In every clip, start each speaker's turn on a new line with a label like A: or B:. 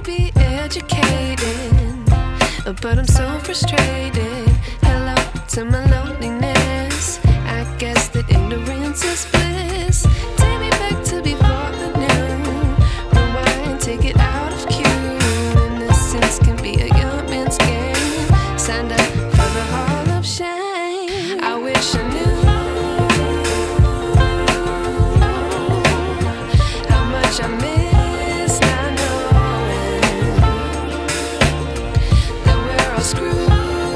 A: be educated, but I'm so frustrated. Hello to my loneliness. I guess that ignorance is bliss. Take me back to before I knew. Rewind, take it out of cue. Innocence can be a young man's game. Signed up for the hall of shame. I wish I knew how much I miss not knowing that we're all screwed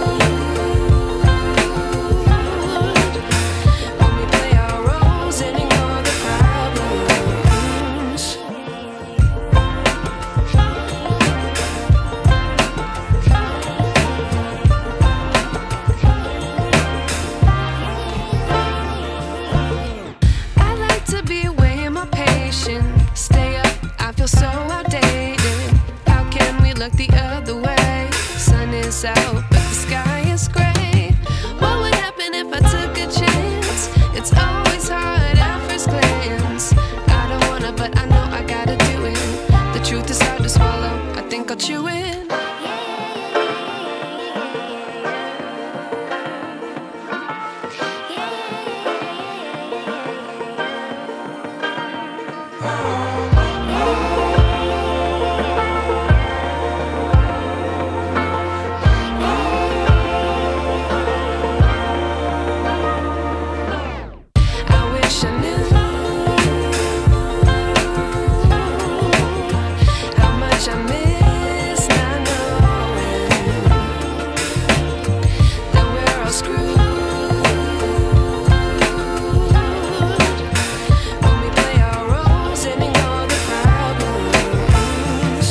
A: when we play our roles and ignore the problems. I like to be away in my patience. Stay up, I feel so outdated. How can we look the other way? Sun is out, but the sky is gray. What would happen if I took a chance? It's always hard at first glance. I don't wanna, but I know I gotta do it. The truth is hard to swallow, I think I'll chew it.